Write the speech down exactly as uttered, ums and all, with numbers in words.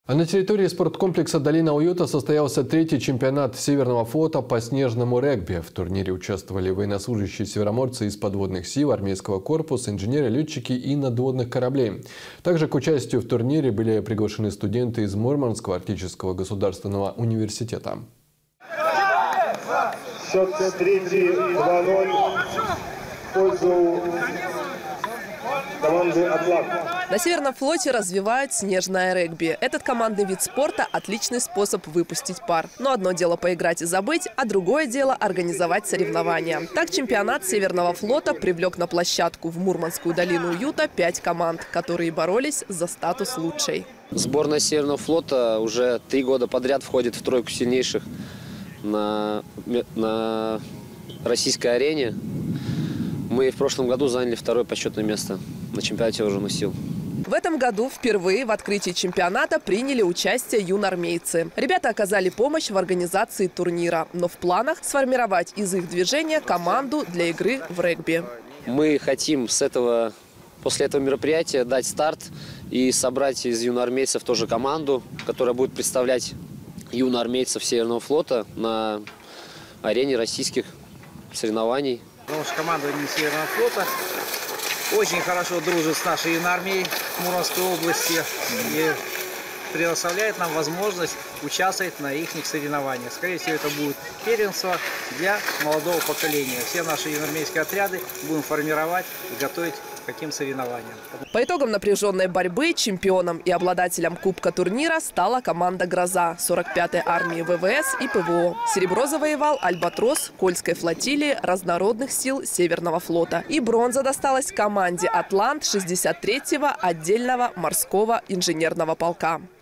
А на территории спорткомплекса «Долина уюта» состоялся третий чемпионат Северного флота по снежному регби. В турнире участвовали военнослужащие североморцы из подводных сил, армейского корпуса, инженеры, летчики и надводных кораблей. Также к участию в турнире были приглашены студенты из Мурманского арктического государственного университета. Счет три-два ноль в пользу команды «Атлант». На Северном флоте развивают снежное регби. Этот командный вид спорта – отличный способ выпустить пар. Но одно дело поиграть и забыть, а другое дело – организовать соревнования. Так чемпионат Северного флота привлек на площадку в Мурманскую долину уюта пять команд, которые боролись за статус лучшей. Сборная Северного флота уже три года подряд входит в тройку сильнейших на, на российской арене. Мы в прошлом году заняли второе почетное место на чемпионате вооруженных сил. В этом году впервые в открытии чемпионата приняли участие юноармейцы. Ребята оказали помощь в организации турнира, но в планах сформировать из их движения команду для игры в регби. Мы хотим с этого, после этого мероприятия дать старт и собрать из юноармейцев тоже команду, которая будет представлять юноармейцев Северного флота на арене российских соревнований. Потому что командование Северного флота очень хорошо дружит с нашей юноармией Мурманской области и предоставляет нам возможность участвовать на их соревнованиях. Скорее всего, это будет первенство для молодого поколения. Все наши юноармейские отряды будем формировать и готовить к таким соревнованиям. По итогам напряженной борьбы чемпионом и обладателем кубка турнира стала команда «Гроза» сорок пятой армии ВВС и ПВО. Серебро завоевал «Альбатрос» Кольской флотилии разнородных сил Северного флота. И бронза досталась команде «Атлант» шестьдесят третьего отдельного морского инженерного полка.